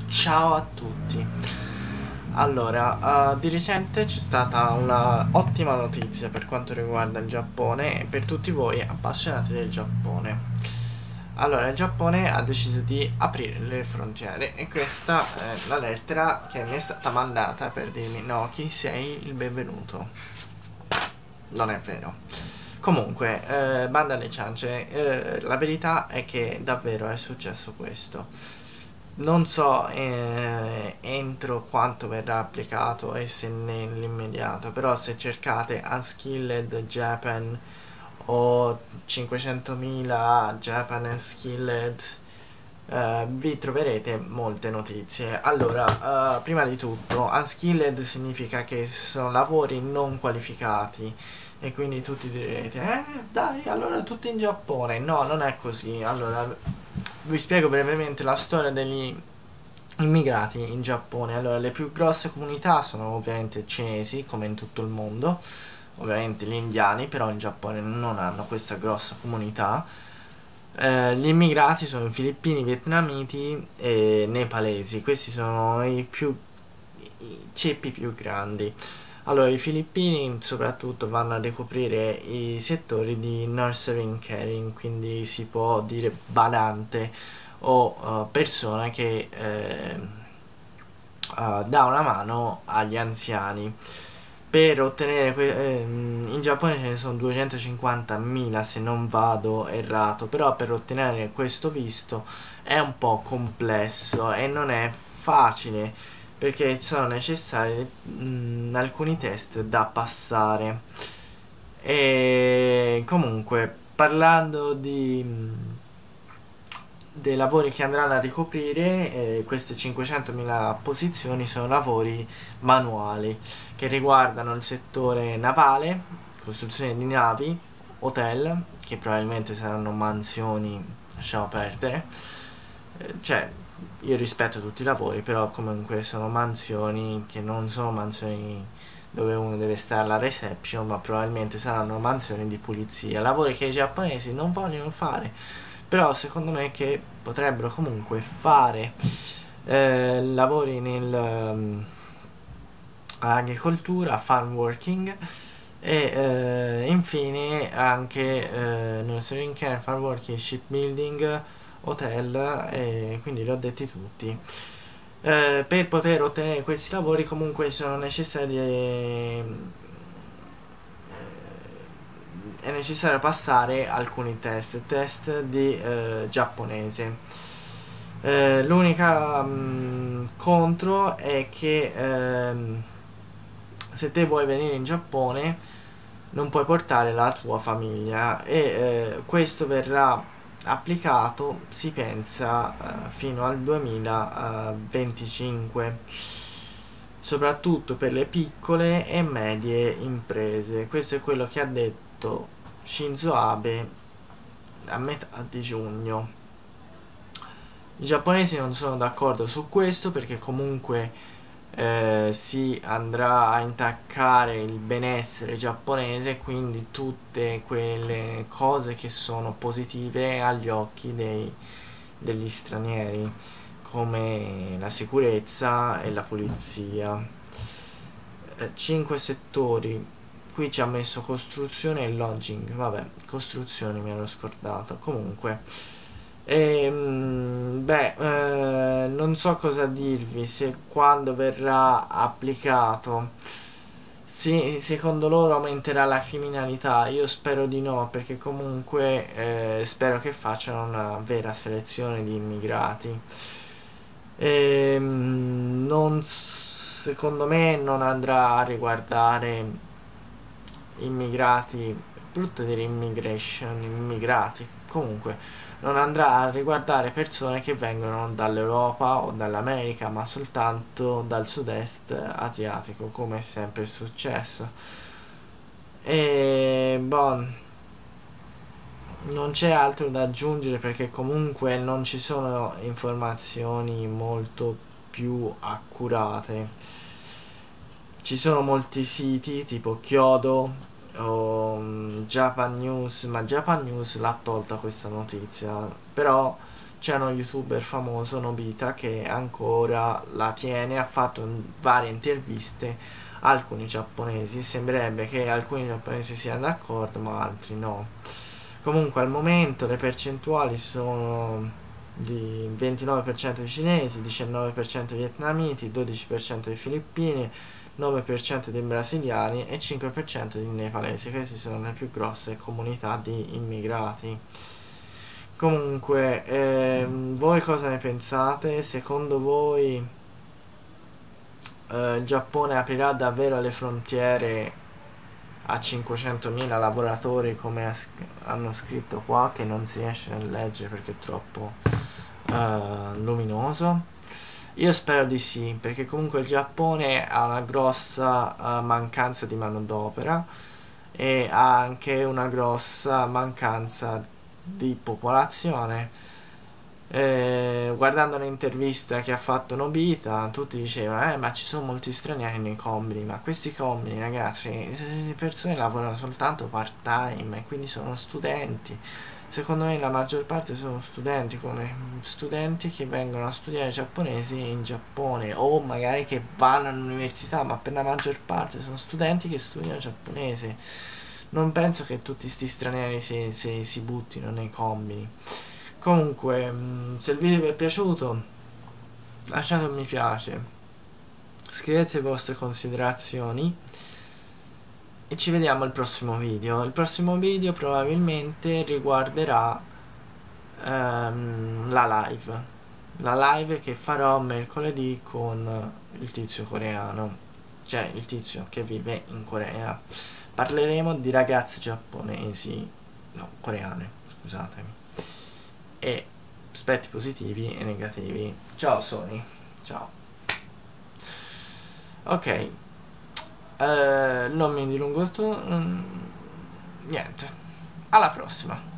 Ciao a tutti. Allora, di recente c'è stata una ottima notizia per quanto riguarda il Giappone e per tutti voi appassionati del Giappone. Allora, il Giappone ha deciso di aprire le frontiere e questa è la lettera che mi è stata mandata per dirmi: Noki, sei il benvenuto. Non è vero. Comunque, banda alle ciance, la verità è che davvero è successo questo. Non so entro quanto verrà applicato e se nell'immediato, però se cercate Unskilled Japan o 500.000 Japan Unskilled, vi troverete molte notizie. Allora, prima di tutto, Unskilled significa che sono lavori non qualificati e quindi tutti direte, dai, allora tutti in Giappone. No, non è così. Allora, vi spiego brevemente la storia degli immigrati in Giappone. Allora, le più grosse comunità sono ovviamente cinesi, come in tutto il mondo, ovviamente gli indiani, però in Giappone non hanno questa grossa comunità. Gli immigrati sono i filippini, vietnamiti e nepalesi. Questi sono i ceppi più grandi. Allora, i filippini soprattutto vanno a ricoprire i settori di nurturing caring, quindi si può dire badante o persona che dà una mano agli anziani. Per ottenere in Giappone ce ne sono 250.000 se non vado errato, però per ottenere questo visto è un po' complesso e non è facile perché sono necessari alcuni test da passare. E comunque, parlando dei lavori che andranno a ricoprire, queste 500.000 posizioni sono lavori manuali che riguardano il settore navale, costruzione di navi, hotel, che probabilmente saranno mansioni, lasciamo perdere. Cioè, io rispetto tutti i lavori, però comunque sono mansioni che non sono mansioni dove uno deve stare alla reception, ma probabilmente saranno mansioni di pulizia, lavori che i giapponesi non vogliono fare, però secondo me che potrebbero comunque fare lavori nell'agricoltura, farm working e infine anche nursery care, farm working, shipbuilding, hotel, e quindi li ho detti tutti. Per poter ottenere questi lavori comunque sono necessari è necessario passare alcuni test di giapponese. L'unica contro è che se te vuoi venire in Giappone non puoi portare la tua famiglia e questo verrà applicato, si pensa, fino al 2025, soprattutto per le piccole e medie imprese. Questo è quello che ha detto Shinzo Abe a metà di giugno. I giapponesi non sono d'accordo su questo perché comunque si andrà a intaccare il benessere giapponese, quindi tutte quelle cose che sono positive agli occhi degli stranieri, come la sicurezza e la pulizia. 5 settori. Qui ci ha messo costruzione e lodging. Vabbè, costruzione mi ero scordato. Comunque, non so cosa dirvi, se quando verrà applicato, sì, secondo loro aumenterà la criminalità. Io spero di no, perché comunque spero che facciano una vera selezione di immigrati. Secondo me non andrà a riguardare immigrati, brutto dire immigration, immigrati, comunque non andrà a riguardare persone che vengono dall'Europa o dall'America, ma soltanto dal sud-est asiatico, come è sempre successo. E bon, non c'è altro da aggiungere perché comunque non ci sono informazioni molto più accurate. Ci sono molti siti tipo Kyodo o Japan News, ma Japan News l'ha tolta questa notizia, però c'è uno youtuber famoso, Nobita, che ancora la tiene, ha fatto varie interviste a alcuni giapponesi, sembrerebbe che alcuni giapponesi siano d'accordo ma altri no. Comunque al momento le percentuali sono di 29% di cinesi, 19% di vietnamiti, 12% di filippini, 9% di brasiliani e 5% di nepalesi. Queste sono le più grosse comunità di immigrati. Comunque, voi cosa ne pensate? Secondo voi il Giappone aprirà davvero le frontiere a 500.000 lavoratori come hanno scritto qua, che non si riesce a leggere perché è troppo luminoso? Io spero di sì, perché comunque il Giappone ha una grossa mancanza di manodopera e ha anche una grossa mancanza di popolazione. Guardando un'intervista che ha fatto Nobita, tutti dicevano ma ci sono molti stranieri nei combini, ma questi combini, ragazzi, le persone lavorano soltanto part time e quindi sono studenti. Secondo me la maggior parte sono studenti, come studenti che vengono a studiare giapponesi in Giappone o magari che vanno all'università, ma per la maggior parte sono studenti che studiano giapponese. Non penso che tutti sti stranieri si buttino nei combini. Comunque, se il video vi è piaciuto, lasciate un mi piace, scrivete le vostre considerazioni e ci vediamo al prossimo video. Il prossimo video probabilmente riguarderà la live che farò mercoledì con il tizio coreano, cioè il tizio che vive in Corea. Parleremo di ragazze giapponesi, no, coreane, scusatemi, e aspetti positivi e negativi. Ciao Sony, ciao. Ok, non mi dilungo niente, alla prossima.